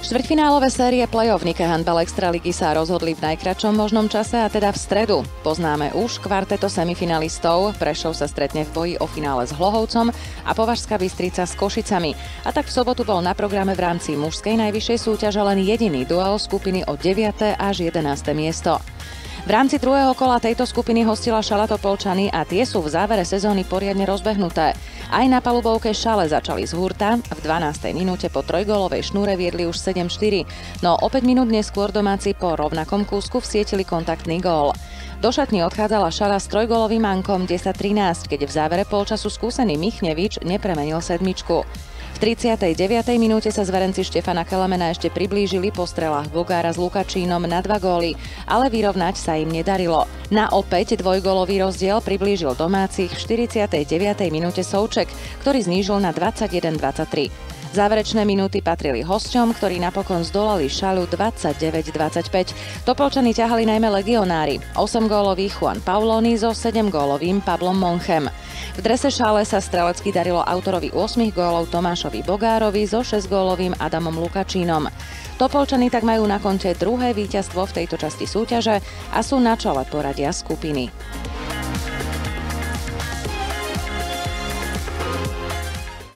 Štvrťfinálové série play-off Nike handball extraligy sa rozhodli v najkratšom možnom čase, a teda v stredu. Poznáme už kvarteto semifinalistov, Prešov sa stretne v boji o finále s Hlohovcom a Považská Bystrica s Košicami. A tak v sobotu bol na programe v rámci mužskej najvyššej súťaže len jediný duel skupiny o 9. až 11. miesto. V rámci druhého kola tejto skupiny hostila Šalatopolčany a tie sú v závere sezóny poriadne rozbehnuté. Aj na palubovke Šale začali z hurta, v 12. minúte po trojgólovej šnúre viedli už 7-4, no o 5 minút neskôr domáci po rovnakom kúsku vsietili kontaktný gól. Do šatní odchádzala Šala s trojgólovým mankom 10-13, keď v závere polčasu skúsený Michnevič nepremenil sedmičku. V 39. minúte sa zverenci Štefana Kelemena ešte priblížili po strelách Bugára s Lukačínom na 2 góly, ale vyrovnať sa im nedarilo. Na opäť dvojgólový rozdiel priblížil domácich v 49. minúte Souček, ktorý znížil na 21-23. Záverečné minúty patrili hosťom, ktorí napokon zdolali Šalu 29-25. Topolčany ťahali najmä legionári, 8-gólový Juan Pauloni so 7-gólovým Pablom Monchem. V drese Šale sa strelecky darilo autorovi 8 gólov Tomášovi Bogárovi so 6-gólovým Adamom Lukačínom. Topolčany tak majú na konte druhé víťazstvo v tejto časti súťaže a sú na čele poradia skupiny.